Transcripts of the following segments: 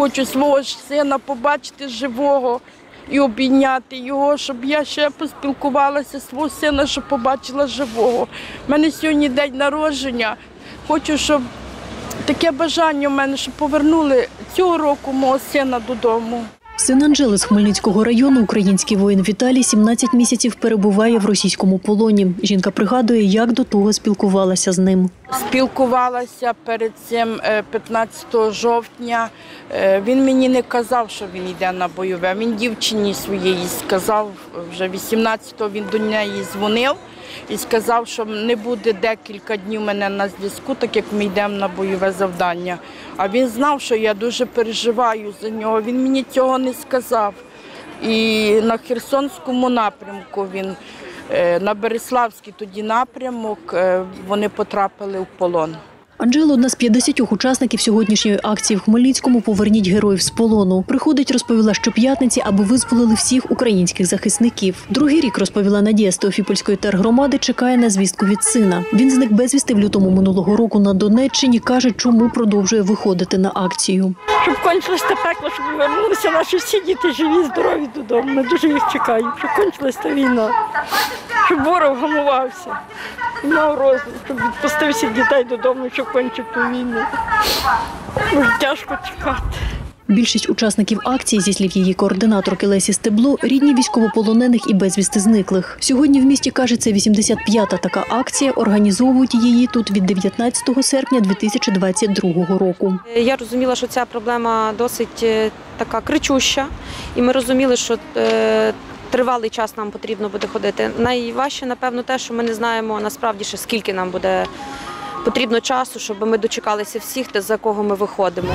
хочу свого сина побачити живого і обійняти його, щоб я ще поспілкувалася з свого сина, щоб побачила живого. У мене сьогодні день народження. Хочу, щоб таке бажання у мене, щоб повернули цього року мого сина додому. Син Анжели з Хмельницького району, український воїн Віталій, 17 місяців перебуває в російському полоні. Жінка пригадує, як до того спілкувалася з ним. Спілкувалася перед цим 15 жовтня. Він мені не казав, що він йде на бойове. Він дівчині своєї сказав, вже 18-го він до неї дзвонив і сказав, що не буде декілька днів мене на зв'язку, так як ми йдемо на бойове завдання. А він знав, що я дуже переживаю за нього, він мені цього не сказав. І на Херсонському напрямку він, на Береславський тоді напрямок, вони потрапили в полон. Анжела – одна з 50 учасників сьогоднішньої акції в Хмельницькому «Поверніть героїв з полону». Приходить, розповіла, щоп'ятниці, аби визволили всіх українських захисників. Другий рік, розповіла Надія з Теофіпольської тергромади, чекає на звістку від сина. Він зник безвісти в лютому минулого року на Донеччині, каже, чому продовжує виходити на акцію. Щоб кончилось те пекло, щоб повернулися наші всі діти живі, здорові додому. Ми дуже їх чекаємо, щоб кончилась та війна, щоб ворог гамувався. Мав розум, щоб відпустив всіх дітей додому, щоб кончив ту війну. Дуже тяжко чекати. Більшість учасників акції, зі слів її координаторки Лесі Стебло, рідні військовополонених і безвісти зниклих. Сьогодні в місті, каже, це 85-та така акція. Організовують її тут від 19 серпня 2022 року. Я розуміла, що ця проблема досить така кричуща, і ми розуміли, що тривалий час нам потрібно буде ходити. Найважче, напевно, те, що ми не знаємо насправді, ще скільки нам буде потрібно часу, щоб ми дочекалися всіх, за кого ми виходимо.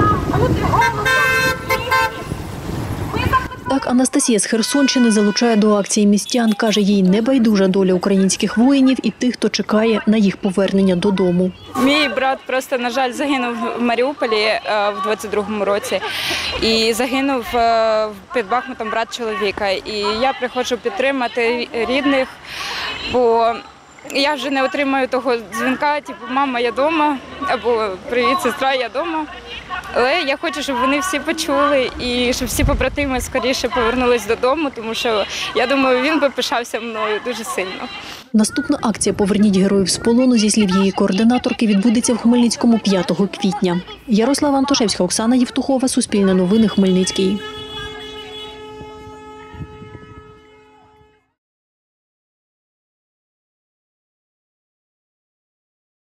Так Анастасія з Херсонщини залучає до акції містян. Каже, їй небайдужа доля українських воїнів і тих, хто чекає на їх повернення додому. Мій брат просто, на жаль, загинув в Маріуполі в 22-му році. І загинув під Бахмутом брат чоловіка. І я приходжу підтримати рідних, бо я вже не отримаю того дзвінка, типу «мама, я вдома» або «привіт, сестра, я вдома». Але я хочу, щоб вони всі почули і щоб всі побратими скоріше повернулись додому, тому що, я думаю, він би пишався мною дуже сильно. Наступна акція «Поверніть героїв з полону», зі слів її координаторки, відбудеться в Хмельницькому 5 квітня. Ярослава Антошевська, Оксана Євтухова, Суспільне новини, Хмельницький.